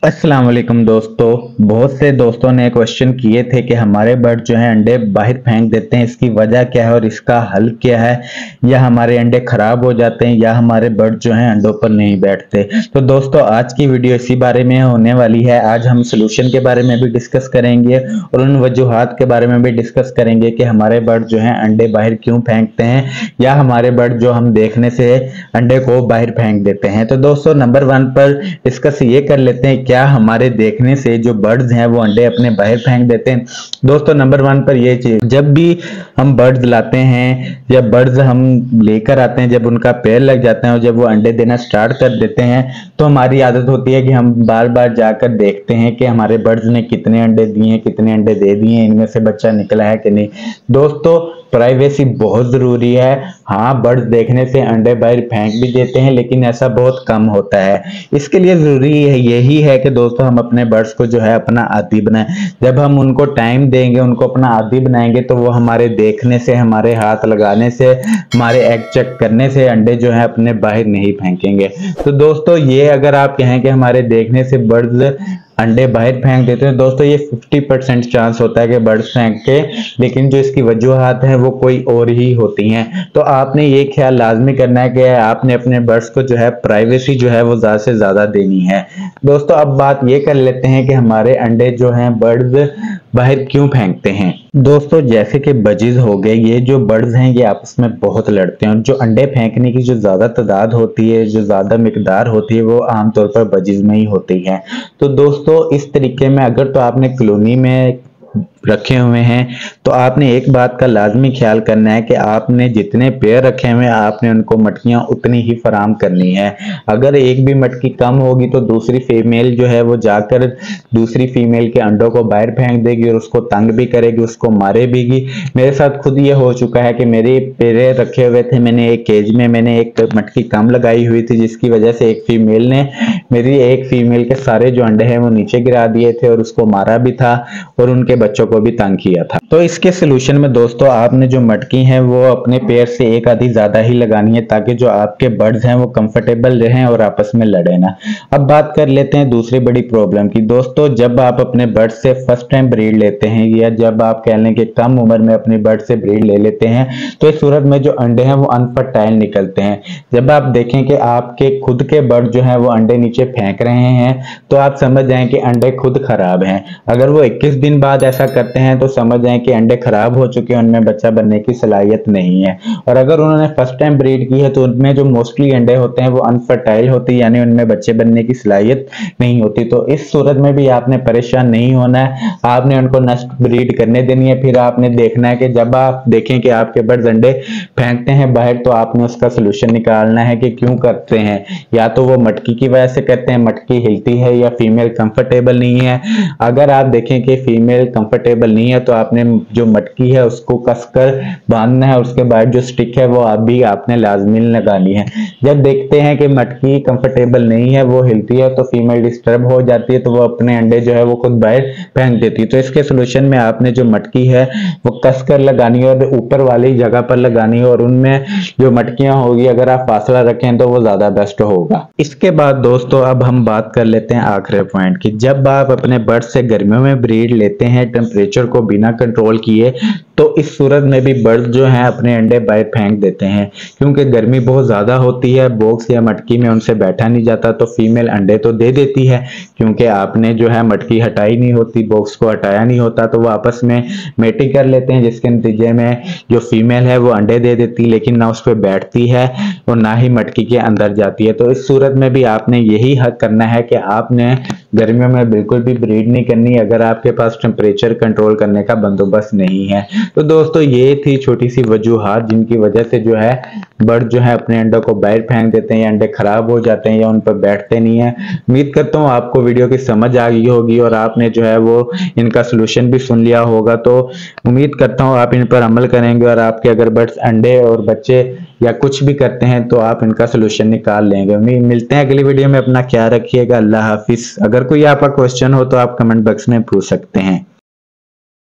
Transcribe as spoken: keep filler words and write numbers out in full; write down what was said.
अस्सलाम वालेकुम दोस्तों। बहुत से दोस्तों ने क्वेश्चन किए थे कि हमारे बर्ड जो है अंडे बाहर फेंक देते हैं, इसकी वजह क्या है और इसका हल क्या है, या हमारे अंडे खराब हो जाते हैं या हमारे बर्ड जो हैं अंडों पर नहीं बैठते। तो दोस्तों आज की वीडियो इसी बारे में होने वाली है। आज हम सोल्यूशन के बारे में भी डिस्कस करेंगे और उन वजूहात के बारे में भी डिस्कस करेंगे कि हमारे बर्ड जो है अंडे बाहर क्यों फेंकते हैं या हमारे बर्ड जो हम देखने से अंडे को बाहर फेंक देते हैं। तो दोस्तों नंबर वन पर डिस्कस ये कर लेते हैं, क्या हमारे देखने से जो बर्ड्स हैं वो अंडे अपने बाहर फेंक देते हैं। दोस्तों नंबर वन पर ये चीज, जब भी हम बर्ड्स लाते हैं या बर्ड्स हम लेकर आते हैं, जब उनका पैर लग जाते हैं और जब वो अंडे देना स्टार्ट कर देते हैं तो हमारी आदत होती है कि हम बार बार जाकर देखते हैं कि हमारे बर्ड्स ने कितने अंडे दिए हैं, कितने अंडे दे दिए हैं, इनमें से बच्चा निकला है कि नहीं। दोस्तों प्राइवेसी बहुत जरूरी है। हाँ, बर्ड्स देखने से अंडे बाहर फेंक भी देते हैं लेकिन ऐसा बहुत कम होता है। इसके लिए जरूरी है यही है कि दोस्तों हम अपने बर्ड्स को जो है अपना आदी बनाएं। जब हम उनको टाइम देंगे, उनको अपना आदी बनाएंगे तो वो हमारे देखने से, हमारे हाथ लगाने से, हमारे एग चेक करने से अंडे जो है अपने बाहर नहीं फेंकेंगे। तो दोस्तों ये अगर आप कहें कि हमारे देखने से बर्ड्स अंडे बाहर फेंक देते हैं, दोस्तों ये पचास परसेंट चांस होता है कि बर्ड्स फेंक के, लेकिन जो इसकी वजूहात हैं वो कोई और ही होती हैं। तो आपने ये ख्याल लाजमी करना है कि आपने अपने बर्ड्स को जो है प्राइवेसी जो है वो ज्यादा से ज्यादा देनी है। दोस्तों अब बात ये कर लेते हैं कि हमारे अंडे जो हैं बर्ड्स बाहर क्यों फेंकते हैं। दोस्तों जैसे कि बजीज हो गए, ये जो बर्ड्स हैं ये आपस में बहुत लड़ते हैं और जो अंडे फेंकने की जो ज्यादा तादाद होती है, जो ज्यादा मिकदार होती है, वो आमतौर पर बजीज में ही होती है। तो दोस्तों इस तरीके में अगर तो आपने कॉलोनी में रखे हुए हैं तो आपने एक बात का लाजमी ख्याल करना है कि आपने जितने पेयर रखे हुए हैं आपने उनको मटकियां उतनी ही फराम करनी है। अगर एक भी मटकी कम होगी तो दूसरी फीमेल जो है वो जाकर दूसरी फीमेल के अंडों को बाहर फेंक देगी और उसको तंग भी करेगी, उसको मारे भी। मेरे साथ खुद ये हो चुका है कि मेरे पेयर रखे हुए थे, मैंने एक केज में मैंने एक मटकी कम लगाई हुई थी जिसकी वजह से एक फीमेल ने मेरी एक फीमेल के सारे जो अंडे हैं वो नीचे गिरा दिए थे और उसको मारा भी था और उनके बच्चों को भी तंग किया था। तो इसके सलूशन में दोस्तों आपने जो मटकी है वो अपने पेयर से एक आधी ज्यादा ही लगानी है ताकि जो आपके बर्ड्स हैं वो कंफर्टेबल रहें और आपस में लड़े ना। अब बात कर लेते हैं दूसरी बड़ी प्रॉब्लम की। दोस्तों जब आप अपने बर्ड से फर्स्ट टाइम ब्रीड लेते हैं या जब आप कह लें कि कम उम्र में अपने बर्ड से ब्रीड ले लेते हैं तो इस सूरत में जो अंडे हैं वो अनफर्टाइल निकलते हैं। जब आप देखें कि आपके खुद के बर्ड जो है वो अंडे नीचे फेंक रहे हैं तो आप समझ जाएं कि अंडे खुद खराब हैं। अगर वो इक्कीस दिन बाद ऐसा करते हैं तो समझ जाएं कि अंडे खराब हो चुके हैं, उनमें बच्चा बनने की सलाहियत नहीं है। और अगर उन्होंने फर्स्ट टाइम ब्रीड की है तो उनमें जो मोस्टली अंडे होते हैं वो अनफर्टाइल होती है, यानी उनमें बच्चे बनने की सलाहियत नहीं होती। तो इस सूरत में भी आपने परेशान नहीं होना है, आपने उनको नेक्स्ट ब्रीड करने देनी है। फिर आपने देखना है कि जब आप देखें कि आपके बर्ड्स अंडे फेंकते हैं बाहर तो आपने उसका सोल्यूशन निकालना है कि क्यों करते हैं। या तो वो मटकी की वजह से करते हैं, मटकी हिलती है, या फीमेल कंफर्टेबल नहीं है। अगर आप देखें कि फीमेल कंफर्टेबल नहीं है तो आपने जो मटकी है उसको कसकर बांधना है, उसके बाद जो स्टिक है वो आप भी आपने लाजमी लगानी है। जब देखते हैं कि मटकी कंफर्टेबल नहीं है, वो हिलती है, तो फीमेल डिस्टर्ब हो जाती है, तो वो अपने अंडे जो है वो खुद बाहर फेंक देती है। तो इसके सोल्यूशन में आपने जो मटकी है वो कसकर लगानी है और ऊपर वाली जगह पर लगानी है और उनमें जो मटकियां होगी अगर आप फासला रखें तो वो ज्यादा बेस्ट होगा। इसके बाद दोस्तों अब हम बात कर लेते हैं आखिरी पॉइंट की। जब आप अपने बर्ड से गर्मियों में ब्रीड लेते हैं टेम्परेचर को बिना कंट्रोल किए तो इस सूरत में भी बर्ड जो हैं अपने अंडे बाहर फेंक देते हैं क्योंकि गर्मी बहुत ज्यादा होती है, बॉक्स या मटकी में उनसे बैठा नहीं जाता। तो फीमेल अंडे तो दे देती है क्योंकि आपने जो है मटकी हटाई नहीं होती, बॉक्स को हटाया नहीं होता, तो वो आपस में मेटिंग कर लेते हैं जिसके नतीजे में जो फीमेल है वो अंडे दे देती लेकिन ना उस पर बैठती है और ना ही मटकी के अंदर जाती है। तो इस सूरत में भी आपने यही हक करना है कि आपने गर्मियों में बिल्कुल भी ब्रीड नहीं करनी अगर आपके पास टेम्परेचर कंट्रोल करने का बंदोबस्त नहीं है। तो दोस्तों ये थी छोटी सी वजूहात जिनकी वजह से जो है बर्ड जो है अपने अंडों को बाहर फेंक देते हैं या अंडे खराब हो जाते हैं या उन पर बैठते नहीं है। उम्मीद करता हूँ आपको वीडियो की समझ आ गई होगी और आपने जो है वो इनका सोल्यूशन भी सुन लिया होगा। तो उम्मीद करता हूँ आप इन पर अमल करेंगे और आपके अगर बर्ड्स अंडे और बच्चे या कुछ भी करते हैं तो आप इनका सोल्यूशन निकाल लेंगे। उम्मीद मिलते हैं अगली वीडियो में। अपना ख्याल रखिएगा। अल्लाह हाफिज। अगर कोई आपका क्वेश्चन हो तो आप कमेंट बॉक्स में पूछ सकते हैं।